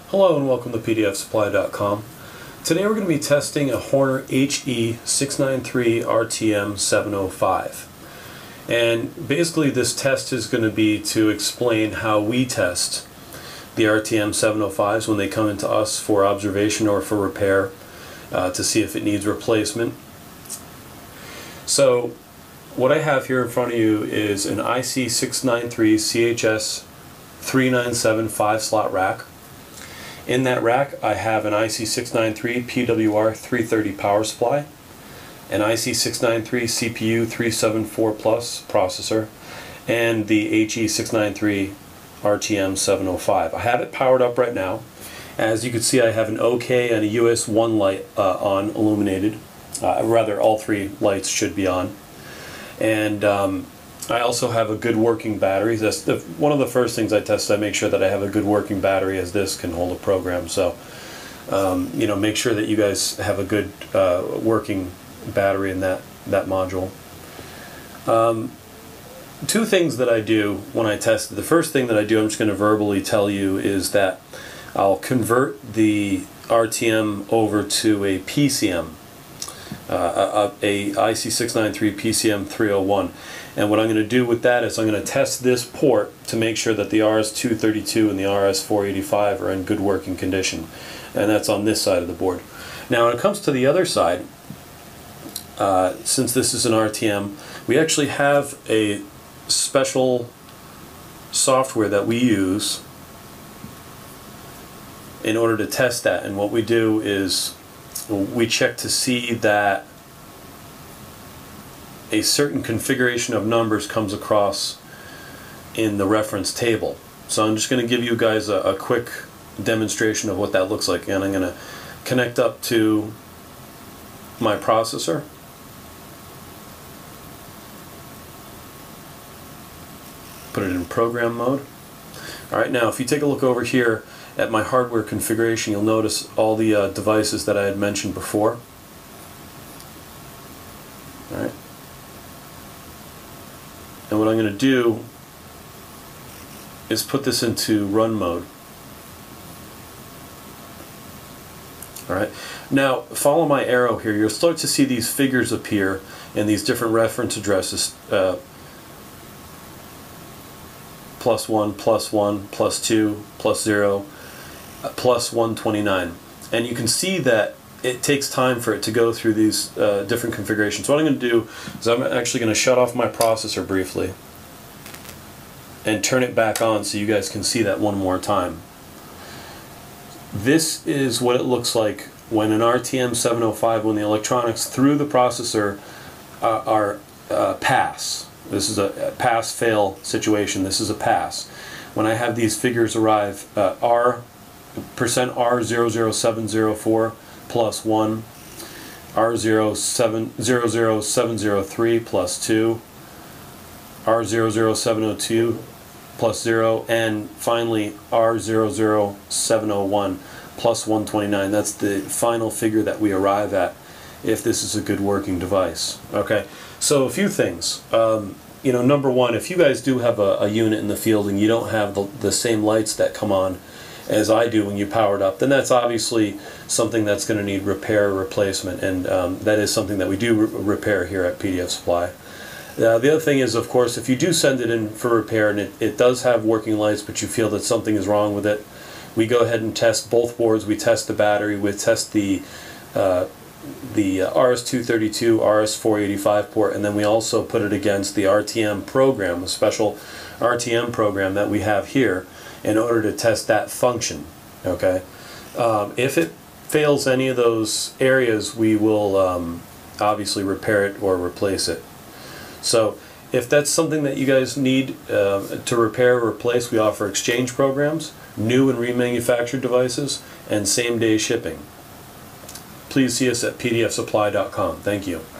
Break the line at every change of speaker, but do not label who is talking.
Hello and welcome to PDFsupply.com. Today we're going to be testing a Horner HE693RTM705. And basically this test is going to be to explain how we test the RTM705s when they come into us for observation or for repair to see if it needs replacement. So what I have here in front of you is an IC693 CHS397 5-slot rack. In that rack I have an IC693 PWR330 power supply, an IC693 CPU 374 Plus processor, and the HE693 RTM705. I have it powered up right now. As you can see, I have an OK and a US1 light on, illuminated. Rather, all three lights should be on. And I also have a good working battery. That's one of the first things I test. I make sure that I have a good working battery, as this can hold a program. So, you know, make sure that you guys have a good working battery in that module. Two things that I do when I test it. The first thing that I do, I'm just going to verbally tell you, is that I'll convert the RTM over to a PCM, a IC693 PCM 301. And what I'm going to do with that is I'm going to test this port to make sure that the RS232 and the RS485 are in good working condition. And that's on this side of the board. Now when it comes to the other side, since this is an RTM, we actually have a special software that we use in order to test that. And what we do is we check to see that a certain configuration of numbers comes across in the reference table. So I'm just going to give you guys a quick demonstration of what that looks like, and I'm going to connect up to my processor. Put it in program mode. Alright, now if you take a look over here at my hardware configuration, you'll notice all the devices that I had mentioned before. Alright. And what I'm going to do is put this into run mode. Alright. Now follow my arrow here. You'll start to see these figures appear in these different reference addresses. +1, +1, +2, +0, +129. And you can see that it takes time for it to go through these different configurations. So what I'm going to do is I'm actually going to shut off my processor briefly and turn it back on so you guys can see that one more time. This is what it looks like when an RTM705, when the electronics through the processor are pass. This is a pass-fail situation. This is a pass. When I have these figures arrive, %R00704 +1, R00703 +2, R00702 +0, and finally R00701 +129. That's the final figure that we arrive at if this is a good working device. Okay, so a few things. You know, number one, if you guys do have a unit in the field and you don't have the same lights that come on as I do when you power it up, then that's obviously something that's going to need repair or replacement, and that is something that we do repair here at PDF Supply. The other thing is, of course, if you do send it in for repair and it does have working lights but you feel that something is wrong with it, we go ahead and test both boards. We test the battery, we test the RS232, RS485 port, and then we also put it against the RTM program, a special RTM program that we have here, in order to test that function. Okay, if it fails any of those areas, we will obviously repair it or replace it. So if that's something that you guys need to repair or replace, we offer exchange programs, new and remanufactured devices, and same-day shipping. Please see us at pdfsupply.com. Thank you.